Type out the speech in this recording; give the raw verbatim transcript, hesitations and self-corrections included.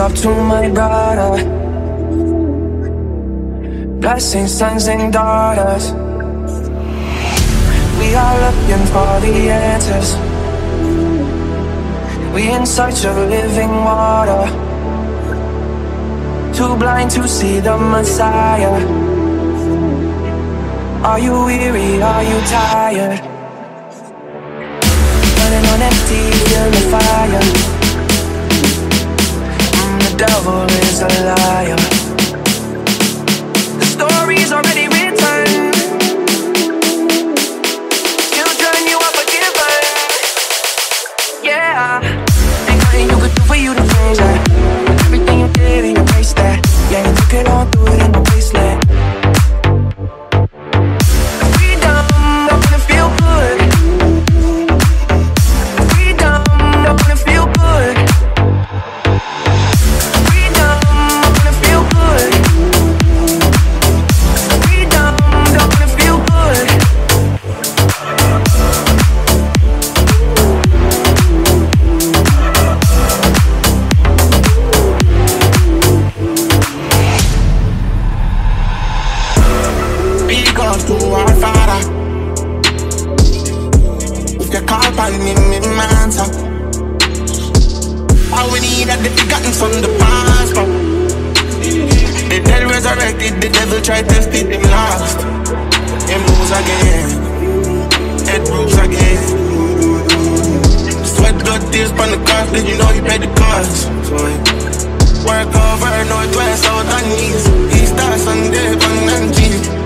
up to my brother. Blessings, sons and daughters. We are looking for the answers. We in search of living water. Too blind to see the Messiah. Are you weary? Are you tired? Running on empty, feel the fire. Mm, the devil is a liar. The story's already written. Children, you are forgiven. Yeah. Ain't nothing you could do for you to change that. Everything you did and you erased that. Yeah, you took it all, threw it in the wasteland. To our Father, if you call upon him, him answer. All we need are the begotten from the past, but the dead resurrected, the devil tried tested him last. Him lose again, head bruise again. Sweat, blood, tears upon the cross, then you know he paid the cost. Work over, northwest, south and east, east, Sunday, Sunday, and G.